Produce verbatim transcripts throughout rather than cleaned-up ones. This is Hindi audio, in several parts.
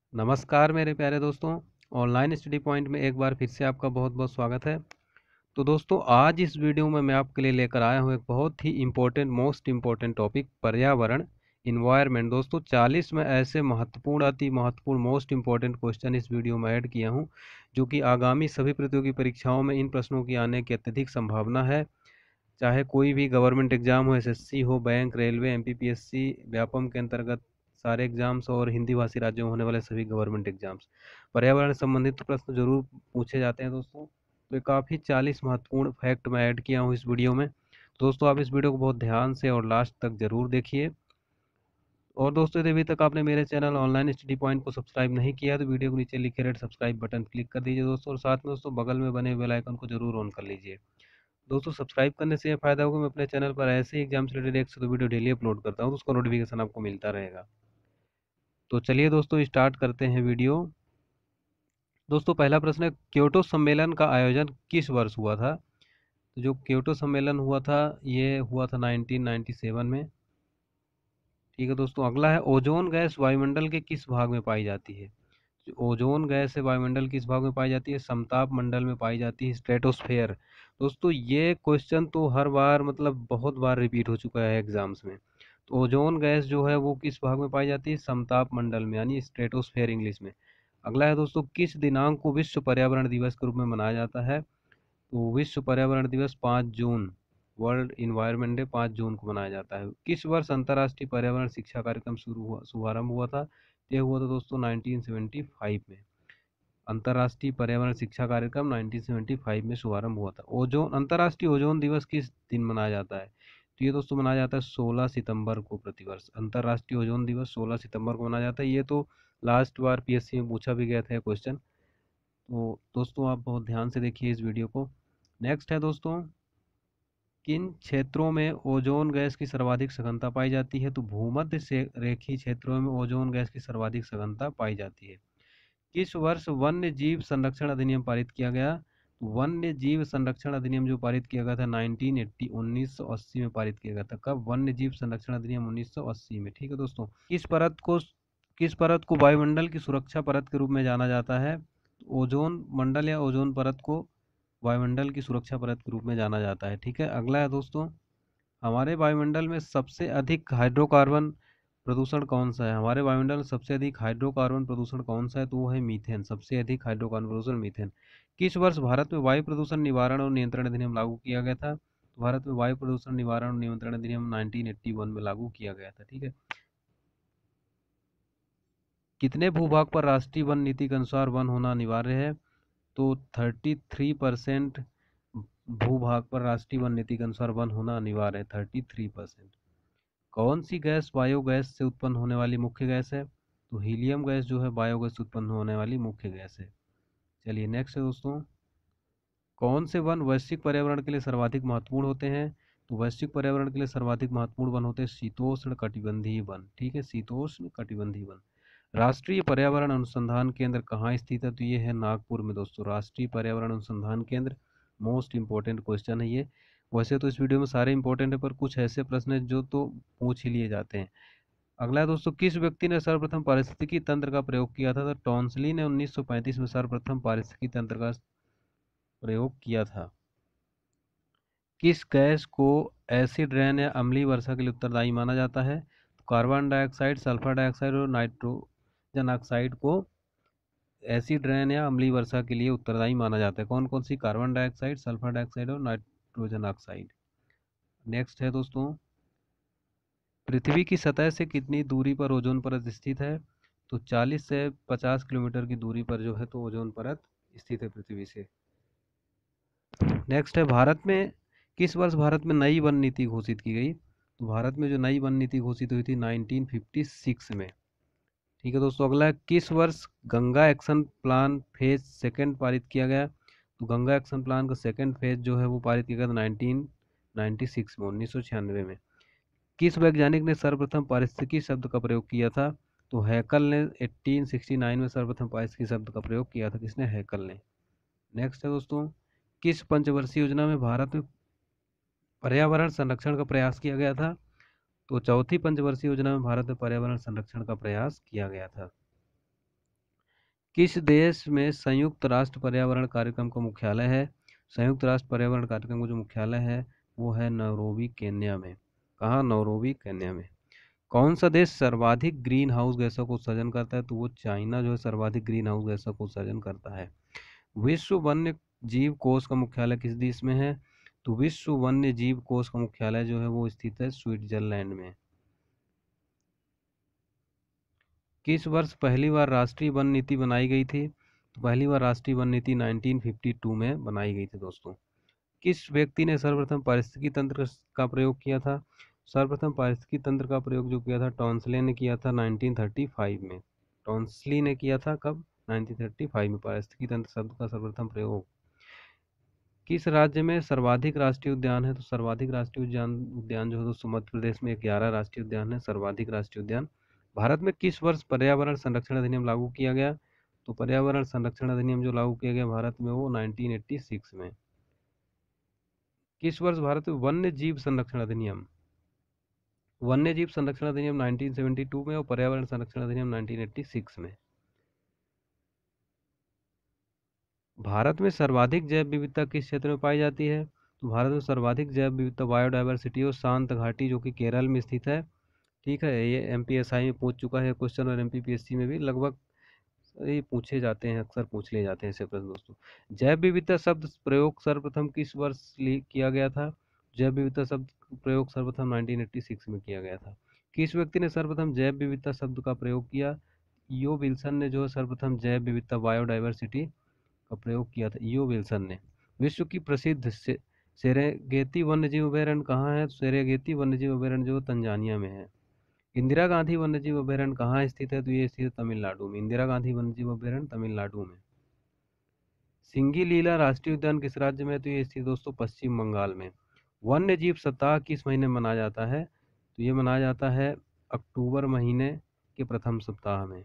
नमस्कार मेरे प्यारे दोस्तों। ऑनलाइन स्टडी पॉइंट में एक बार फिर से आपका बहुत बहुत स्वागत है। तो दोस्तों, आज इस वीडियो में मैं आपके लिए लेकर आया हूँ एक बहुत ही इम्पोर्टेंट मोस्ट इम्पोर्टेंट टॉपिक, पर्यावरण, इन्वायरमेंट। दोस्तों, चालीस में ऐसे महत्वपूर्ण अति महत्वपूर्ण मोस्ट इम्पोर्टेंट क्वेश्चन इस वीडियो में ऐड किया हूँ, जो कि आगामी सभी प्रतियोगी परीक्षाओं में इन प्रश्नों की आने की अत्यधिक संभावना है। चाहे कोई भी गवर्नमेंट एग्जाम हो, एसएससी हो, बैंक, रेलवे, एमपीपीएससी, व्यापम के अंतर्गत सारे एग्जाम्स और हिंदी भाषी राज्यों में होने वाले सभी गवर्नमेंट एग्जाम्स, पर्यावरण संबंधित प्रश्न जरूर पूछे जाते हैं दोस्तों। तो ये काफ़ी चालीस महत्वपूर्ण फैक्ट मैं ऐड किया हूँ इस वीडियो में। दोस्तों, आप इस वीडियो को बहुत ध्यान से और लास्ट तक जरूर देखिए। और दोस्तों, यदि अभी तक आपने मेरे चैनल ऑनलाइन स्टडी पॉइंट को सब्सक्राइब नहीं किया तो वीडियो को नीचे लिखे रेड सब्सक्राइब बटन क्लिक कर दीजिए दोस्तों, और साथ में दोस्तों बगल में बने बेल आइकन को जरूर ऑन कर लीजिए। दोस्तों, सब्सक्राइब करने से ये फायदा होगा, मैं अपने चैनल पर ऐसे ही एग्जाम से रिलेटेड एक से दो वीडियो डेली अपलोड करता हूँ, तो उसका नोटिफिकेशन आपको मिलता रहेगा। तो चलिए दोस्तों, स्टार्ट करते हैं वीडियो। दोस्तों, पहला प्रश्न है, क्योटो सम्मेलन का आयोजन किस वर्ष हुआ था? तो जो क्योटो सम्मेलन हुआ था, ये हुआ था नाइनटीन नाइंटी सेवन में। ठीक है दोस्तों, अगला है, ओजोन गैस वायुमंडल के किस भाग में पाई जाती है? जो ओजोन गैस है वायुमंडल किस भाग में पाई जाती है? समताप मंडल में पाई जाती है, स्ट्रेटोस्फेयर। दोस्तों, ये क्वेश्चन तो हर बार मतलब बहुत बार रिपीट हो चुका है एग्जाम्स में। तो ओजोन गैस जो है वो किस भाग में पाई जाती है? समताप मंडल में, यानी स्ट्रेटोस्फेयर इंग्लिश में। अगला है दोस्तों, किस दिनांक को विश्व पर्यावरण दिवस के रूप में मनाया जाता है? तो विश्व पर्यावरण दिवस पाँच जून, वर्ल्ड इन्वायरमेंट डे पाँच जून को मनाया जाता है। किस वर्ष अंतर्राष्ट्रीय पर्यावरण शिक्षा कार्यक्रम शुरू हुआ शुभारंभ हुआ था? ये हुआ था दोस्तों नाइनटीन सेवेंटी फाइव में। अंतर्राष्ट्रीय पर्यावरण शिक्षा कार्यक्रम नाइनटीन सेवेंटी फाइव में शुभारंभ हुआ था। ओजोन अंतर्राष्ट्रीय ओजोन दिवस किस दिन मनाया जाता है? तो ये दोस्तों मनाया जाता है सोलह सितंबर को प्रतिवर्ष। अंतर्राष्ट्रीय ओजोन दिवस सोलह सितंबर को मनाया जाता है। ये तो लास्ट बार पीएससी में पूछा भी गया था क्वेश्चन। तो दोस्तों, आप बहुत ध्यान से देखिए इस वीडियो को। नेक्स्ट है दोस्तों, किन क्षेत्रों में ओजोन गैस की सर्वाधिक सघनता पाई जाती है? तो भूमध्य से रेखीय क्षेत्रों में ओजोन गैस की सर्वाधिक सघनता पाई जाती है। किस वर्ष वन्य जीव संरक्षण अधिनियम पारित किया गया? वन्य जीव संरक्षण अधिनियम जो पारित किया गया था नाइनटीन एट्टी उन्नीस सौ अस्सी में पारित किया गया था। कब? वन्य जीव संरक्षण अधिनियम उन्नीस सौ अस्सी में। ठीक है दोस्तों, किस परत को किस परत को वायुमंडल की सुरक्षा परत के रूप में जाना जाता है? ओजोन मंडल या ओजोन परत को वायुमंडल की सुरक्षा परत के रूप में जाना जाता है। ठीक है, अगला है दोस्तों, हमारे वायुमंडल में सबसे अधिक हाइड्रोकार्बन प्रदूषण कौन सा है? हमारे वायुमंडल में सबसे अधिक हाइड्रोकार्बन प्रदूषण कौन सा है? तो वो है मीथेन। सबसे अधिक हाइड्रोकार्बन प्रदूषण मीथेन। किस वर्ष भारत में वायु प्रदूषण निवारण और नियंत्रण अधिनियम लागू किया गया था? तो भारत में वायु प्रदूषण निवारण और नियंत्रण अधिनियम नाइनटीन एट्टी वन में लागू किया गया था। ठीक है, कितने भूभाग पर राष्ट्रीय वन नीति के अनुसार वन होना अनिवार्य है? तो थर्टी थ्री परसेंट भूभाग पर राष्ट्रीय वन नीति के अनुसार वन होना अनिवार्य है, थर्टी थ्री परसेंट। कौन सी गैस बायोगैस से उत्पन्न होने वाली मुख्य गैस है? तो हीलियम गैस जो है बायोगैस से उत्पन्न होने वाली मुख्य गैस है। चलिए नेक्स्ट है दोस्तों, कौन से वन वैश्विक पर्यावरण के लिए सर्वाधिक महत्वपूर्ण होते हैं? तो वैश्विक पर्यावरण के लिए सर्वाधिक महत्वपूर्ण वन होते हैं शीतोष्ण कटिबंधीय वन। ठीक है, शीतोष्ण कटिबंधीय वन। राष्ट्रीय पर्यावरण अनुसंधान केंद्र कहाँ स्थित है? तो ये है नागपुर में दोस्तों, राष्ट्रीय पर्यावरण अनुसंधान केंद्र। मोस्ट इंपॉर्टेंट क्वेश्चन है ये। वैसे तो इस वीडियो में सारे इंपॉर्टेंट है, पर कुछ ऐसे प्रश्न है जो तो पूछ ही लिए जाते हैं। अगला है दोस्तों, किस व्यक्ति ने सर्वप्रथम पारिस्थितिकी तंत्र का प्रयोग किया था? तो टॉन्सली ने उन्नीस सौ पैंतीस में सर्वप्रथम पारिस्थितिकी तंत्र का प्रयोग किया था। किस गैस को एसिड रेन या अम्लीय वर्षा के लिए उत्तरदायी माना जाता है? तो कार्बन डाइऑक्साइड, सल्फर डाइऑक्साइड और नाइट्रोजन ऑक्साइड को एसिड रेन या अम्लीय वर्षा के लिए उत्तरदायी माना जाता है। कौन कौन सी? कार्बन डाइऑक्साइड, सल्फर डाइऑक्साइड और नाइट्रोजन ऑक्साइड। नेक्स्ट है दोस्तों, पृथ्वी की सतह से कितनी दूरी पर ओजोन परत स्थित है? तो चालीस से पचास किलोमीटर की दूरी पर जो है तो ओजोन परत स्थित है पृथ्वी से। नेक्स्ट है, भारत में किस वर्ष भारत में नई वन नीति घोषित की गई? तो भारत में जो नई वन नीति घोषित हुई थी नाइनटीन फिफ्टी सिक्स में। ठीक है दोस्तों, अगला है, किस वर्ष Ganga action plan phase second पारित किया गया? तो गंगा एक्शन प्लान का सेकंड फेज जो है वो पारित किया गया था नाइनटीन नाइंटी सिक्स में, उन्नीस सौ छियानवे में। किस वैज्ञानिक ने सर्वप्रथम पारिस्थितिकी शब्द का प्रयोग किया था? तो हैकल ने अठारह सौ उनहत्तर में सर्वप्रथम पारिस्थितिकी शब्द का प्रयोग किया था। किसने? हैकल ने। नेक्स्ट है दोस्तों, किस पंचवर्षीय योजना में भारत में पर्यावरण संरक्षण का प्रयास किया गया था? तो चौथी पंचवर्षीय योजना में भारत में पर्यावरण संरक्षण का प्रयास किया गया था। किस देश में संयुक्त राष्ट्र पर्यावरण कार्यक्रम का मुख्यालय है? संयुक्त राष्ट्र पर्यावरण कार्यक्रम का जो मुख्यालय है वो है नैरोबी केन्या में। कहाँ? नैरोबी केन्या में। कौन सा देश सर्वाधिक ग्रीन हाउस गैसों को उत्सर्जन करता है? तो वो चाइना जो है सर्वाधिक ग्रीन हाउस गैसों को उत्सर्जन करता है। विश्व वन्य जीव कोष का मुख्यालय किस देश में है? तो विश्व वन्य जीव कोष का मुख्यालय जो है वो स्थित है स्विट्जरलैंड में। किस वर्ष पहली बार राष्ट्रीय वन नीति बनाई गई थी? तो पहली बार राष्ट्रीय वन नीति नाइनटीन फिफ्टी टू में बनाई गई थी दोस्तों। किस व्यक्ति ने सर्वप्रथम पारिस्थितिकी तंत्र का प्रयोग किया था? सर्वप्रथम पारिस्थितिकी तंत्र का प्रयोग जो किया था टॉन्सले ने किया था नाइनटीन थर्टी फाइव में। टॉन्सली ने किया था कब? नाइनटीन थर्टी फाइव में पारिस्थितिकी तंत्र शब्द का सर्वप्रथम प्रयोग। किस राज्य में सर्वाधिक राष्ट्रीय उद्यान है? तो सर्वाधिक राष्ट्रीय उद्यान उद्यान जो है दोस्तों मध्य प्रदेश में ग्यारह राष्ट्रीय उद्यान है सर्वाधिक राष्ट्रीय उद्यान। भारत में किस वर्ष पर्यावरण संरक्षण अधिनियम लागू किया गया? तो पर्यावरण संरक्षण अधिनियम जो लागू किया गया भारत में वो नाइनटीन एटी सिक्स में। किस वर्ष भारत में वन्य जीव संरक्षण अधिनियम वन्य जीव संरक्षण अधिनियम नाइनटीन सेवेंटी टू में और पर्यावरण संरक्षण अधिनियम नाइनटीन एटी सिक्स में। भारत में सर्वाधिक जैव विविधता किस क्षेत्र में पाई जाती है? तो भारत में सर्वाधिक जैव विविधता बायोडायवर्सिटी और शांत घाटी जो कि केरल में स्थित है। ठीक है, ये एम पी एस आई में पूछ चुका है क्वेश्चन और M P P S C में भी लगभग ये पूछे जाते हैं, अक्सर पूछ लिए जाते हैं ऐसे प्रश्न दोस्तों। जैव विविधता शब्द प्रयोग सर्वप्रथम किस वर्ष किया गया था? जैव विविधता शब्द प्रयोग सर्वप्रथम नाइनटीन एटी सिक्स में किया गया था। किस व्यक्ति ने सर्वप्रथम जैव विविधता शब्द का प्रयोग किया? ईओ विल्सन ने जो है सर्वप्रथम जैव विविधता बायोडायवर्सिटी का प्रयोग किया था, ईओ विल्सन ने। विश्व की प्रसिद्ध से, सेरेगेती वन्यजीव अभयारण्य कहाँ है? सेरेगेती वन्यजीव अभयारण्य जो तंजानिया में है। इंदिरा गांधी वन्यजीव अभयारण्य कहाँ स्थित है? तो ये स्थित है तमिलनाडु में। इंदिरा गांधी वन्यजीव अभयारण्य तमिलनाडु में। सिंगीलीला राष्ट्रीय उद्यान किस राज्य में है? तो ये स्थित दोस्तों पश्चिम बंगाल में। वन्य जीव सप्ताह किस महीने मनाया जाता है? तो ये मनाया जाता है अक्टूबर महीने के प्रथम सप्ताह में।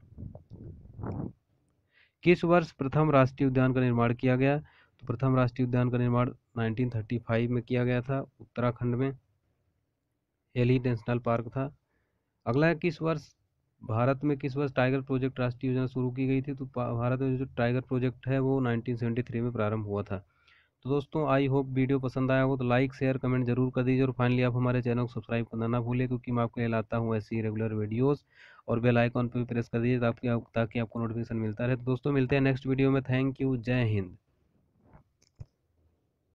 किस वर्ष प्रथम राष्ट्रीय उद्यान का निर्माण किया गया? तो प्रथम राष्ट्रीय उद्यान का निर्माण नाइनटीन थर्टी फाइव में किया गया था उत्तराखंड में। एली नेशनल पार्क था। अगला है किस वर्ष भारत में किस वर्ष टाइगर प्रोजेक्ट राष्ट्रीय योजना शुरू की गई थी? तो भारत में जो टाइगर प्रोजेक्ट है वो नाइनटीन सेवेंटी थ्री में प्रारंभ हुआ था। तो दोस्तों आई होप वीडियो पसंद आया हो तो लाइक शेयर कमेंट जरूर कर दीजिए और फाइनली आप हमारे चैनल को सब्सक्राइब करना ना भूलिए क्योंकि मैं आपके लिए लाता हूँ ऐसी रेगुलर वीडियोस। और बेल आइकॉन पर भी प्रेस कर दीजिए ताकि ताकि आपको नोटिफिकेशन मिलता रहे। तो दोस्तों मिलते हैं नेक्स्ट वीडियो में। थैंक यू, जय हिंद।